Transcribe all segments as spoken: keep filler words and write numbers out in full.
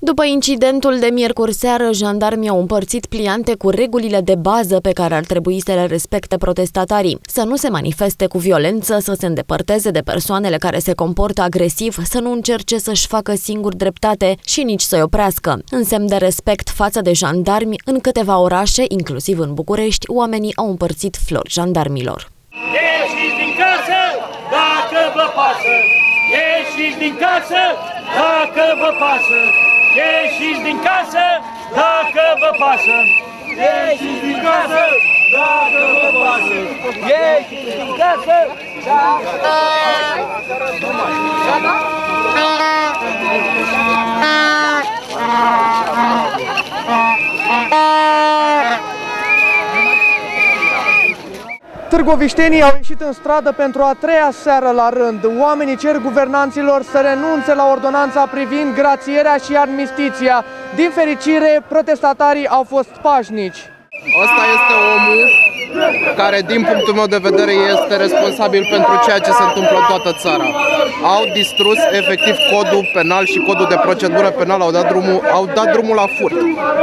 După incidentul de miercuri seară, jandarmii au împărțit pliante cu regulile de bază pe care ar trebui să le respecte protestatarii. Să nu se manifeste cu violență, să se îndepărteze de persoanele care se comportă agresiv, să nu încerce să-și facă singur dreptate și nici să-i oprească. În semn de respect față de jandarmi, în câteva orașe, inclusiv în București, oamenii au împărțit flori jandarmilor. Ieșiți din casă dacă vă pasă! Ieșiți din casă dacă vă pasă! Ieșiți din casă dacă vă pasă! Ieșiți din casă dacă vă pasă! Ieșiți din casă Târgoviștenii au ieșit în stradă pentru a treia seară la rând. Oamenii cer guvernanților să renunțe la ordonanța privind grațierea și amnistiția. Din fericire, protestatarii au fost pașnici. Ăsta este omul care, din punctul meu de vedere, este responsabil pentru ceea ce se întâmplă în toată țara. Au distrus efectiv codul penal și codul de procedură penală, au dat drumul, au dat drumul la furt.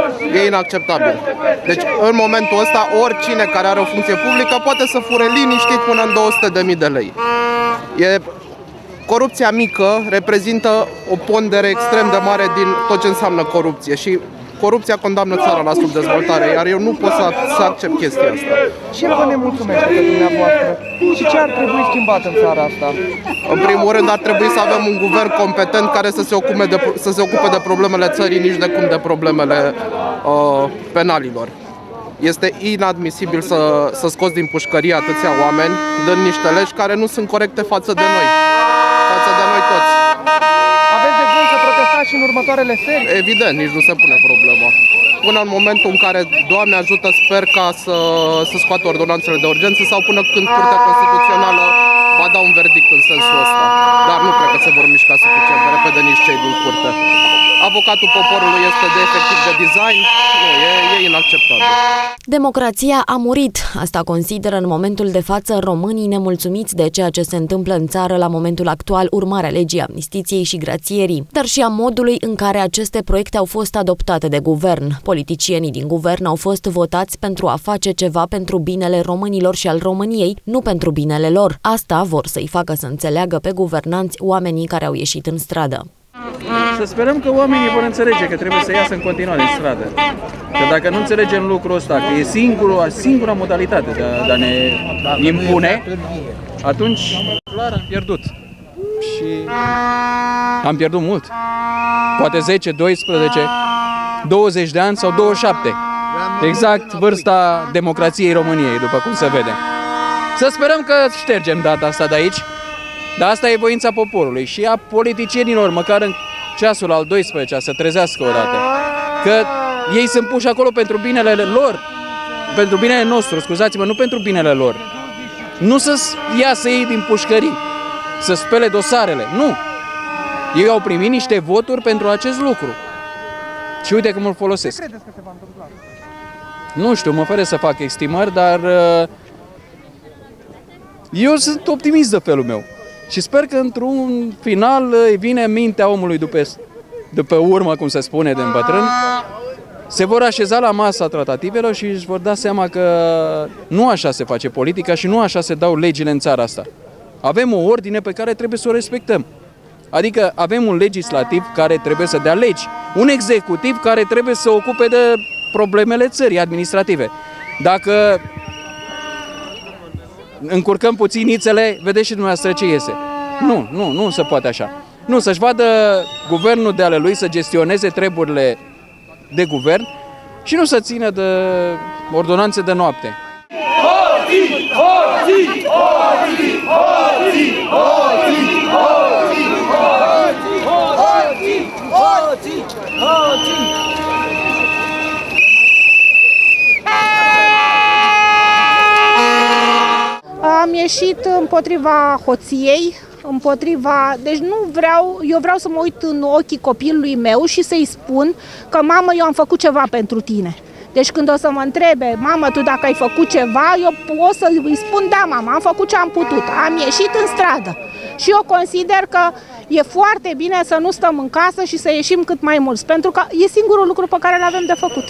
E inacceptabil. Deci, în momentul ăsta, oricine care are o funcție publică poate să fure liniștit până în două sute de mii de lei. E... Corupția mică reprezintă o pondere extrem de mare din tot ce înseamnă corupție și corupția condamnă țara la subdezvoltare, iar eu nu pot să, să accept chestia asta. Ce vă nemulțumește pe dumneavoastră? Și ce ar trebui schimbat în țara asta? În primul rând ar trebui să avem un guvern competent care să se ocupe de, să se ocupe de problemele țării, nici de cum de problemele uh, penalilor. Este inadmisibil să, să scoți din pușcărie atâția oameni, dând niște legi care nu sunt corecte față de noi, față de noi toți. Aveți de gând să protestați și în următoarele seri? Evident, nici nu se pune problema. Până în momentul în care, Doamne ajută, sper ca să, să scoată ordonanțele de urgență sau până când Curtea Constituțională va da un verdict în sensul ăsta. Dar nu cred că se vor mișca suficient de repede nici cei din curte. Avocatul poporului este de efectiv de design, nu, e, e inacceptabil. Democrația a murit, asta consideră în momentul de față românii nemulțumiți de ceea ce se întâmplă în țară la momentul actual, urmarea legii amnistiției și grațierii, dar și a modului în care aceste proiecte au fost adoptate de guvern. Politicienii din guvern au fost votați pentru a face ceva pentru binele românilor și al României, nu pentru binele lor. Asta vor să-i facă să înțeleagă pe guvernanți oamenii care au ieșit în stradă. Să sperăm că oamenii vor înțelege că trebuie să iasă în continuare în stradă. Că dacă nu înțelegem lucrul ăsta, că e singura, singura modalitate de a, de a ne impune, atunci clar am pierdut. Și am pierdut mult. Poate zece, doisprezece, douăzeci de ani sau douăzeci și șapte. Exact vârsta democrației României, după cum se vede. Să sperăm că ștergem data asta de aici. Dar asta e voința poporului și a politicienilor, măcar în ceasul al doisprezecelea, să trezească odată. Că ei sunt puși acolo pentru binele lor, pentru binele nostru, scuzați-mă, nu pentru binele lor. Nu să iasă ei din pușcării, să spele dosarele, nu. Ei au primit niște voturi pentru acest lucru. Și uite cum îl folosesc. Ce credeți că se va întâmpla? Nu știu, mă fără să fac estimări, dar eu sunt optimist de felul meu. Și sper că într-un final îi vine mintea omului după, după urmă, cum se spune, de îmbătrân, se vor așeza la masa tratativelor și își vor da seama că nu așa se face politica și nu așa se dau legile în țara asta. Avem o ordine pe care trebuie să o respectăm. Adică avem un legislativ care trebuie să dea legi, un executiv care trebuie să se ocupe de problemele țării administrative. Dacă încurcăm puțin nițele, vedeți și dumneavoastră ce iese. Nu, nu, nu se poate așa. Nu, să-și vadă guvernul de ale lui să gestioneze treburile de guvern și nu să țină de ordonanțe de noapte. Hoții! Hoții! Hoții! Hoții! Hoții! Hoții! Hoții! Hoții! Am ieșit împotriva hoției, împotriva... Deci nu vreau, eu vreau să mă uit în ochii copilului meu și să-i spun că mamă, eu am făcut ceva pentru tine. Deci când o să mă întrebe, mamă, tu dacă ai făcut ceva, eu o să îi spun, da, mama, am făcut ce am putut, am ieșit în stradă. Și eu consider că e foarte bine să nu stăm în casă și să ieșim cât mai mulți, pentru că e singurul lucru pe care îl avem de făcut.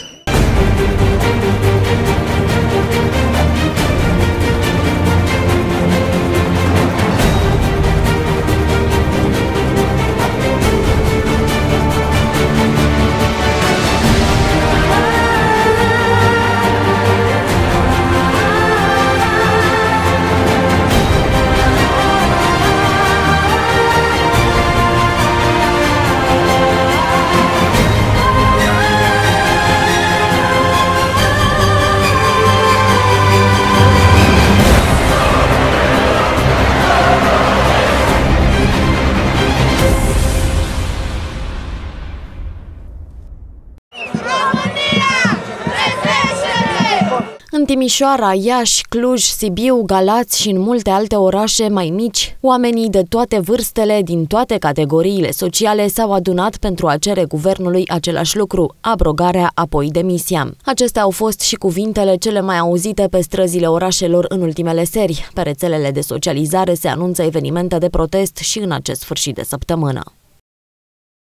În Timișoara, Iași, Cluj, Sibiu, Galați și în multe alte orașe mai mici, oamenii de toate vârstele, din toate categoriile sociale, s-au adunat pentru a cere guvernului același lucru, abrogarea, apoi demisia. Acestea au fost și cuvintele cele mai auzite pe străzile orașelor în ultimele seri. Pe rețelele de socializare se anunță evenimente de protest și în acest sfârșit de săptămână.